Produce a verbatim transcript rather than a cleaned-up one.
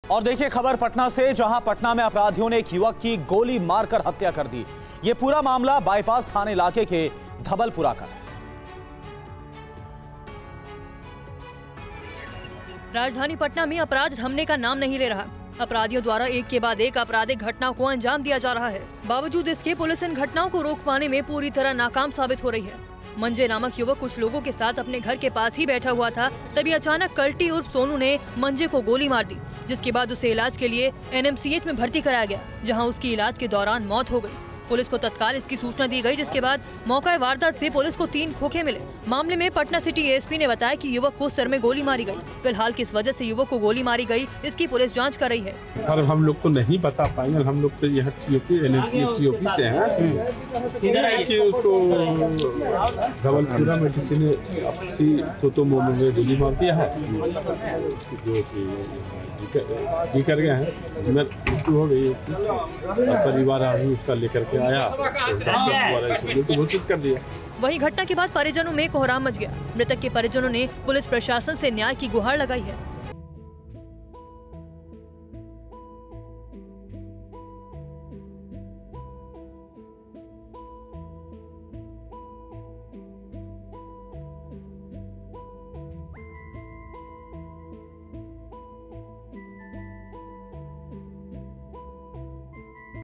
और देखिए खबर पटना से, जहां पटना में अपराधियों ने एक युवक की गोली मारकर हत्या कर दी। ये पूरा मामला बाईपास थाने इलाके के धबलपुरा का है। राजधानी पटना में अपराध थमने का नाम नहीं ले रहा। अपराधियों द्वारा एक के बाद एक आपराधिक घटनाओं को अंजाम दिया जा रहा है। बावजूद इसके पुलिस इन घटनाओं को रोक पाने में पूरी तरह नाकाम साबित हो रही है। मंजे नामक युवक कुछ लोगों के साथ अपने घर के पास ही बैठा हुआ था, तभी अचानक कल्टी उर्फ सोनू ने मंजे को गोली मार दी, जिसके बाद उसे इलाज के लिए एन एम सी एच में भर्ती कराया गया, जहां उसकी इलाज के दौरान मौत हो गई। पुलिस को तत्काल इसकी सूचना दी गई, जिसके बाद मौका वारदात से पुलिस को तीन खोखे मिले। मामले में Patna city A S P ने बताया कि युवक को सर में गोली मारी गई। फिलहाल किस वजह से युवक को गोली मारी गई, इसकी पुलिस जांच कर रही है। सर हम लोग तो नहीं बता पाएंगे, हम लोग तो यहाँ एन एम सी एच से हैं कि उसको धवलपुरा में किसी ने तो, तो मोमो में गोली मार दिया है, जो कि कर गए हैं, मृत्यु हो गई। परिवार आदमी उसका लेकर के आया तो घोषित कर दिया। वहीं घटना के बाद परिजनों में कोहराम मच गया। मृतक के परिजनों ने पुलिस प्रशासन से न्याय की गुहार लगाई है।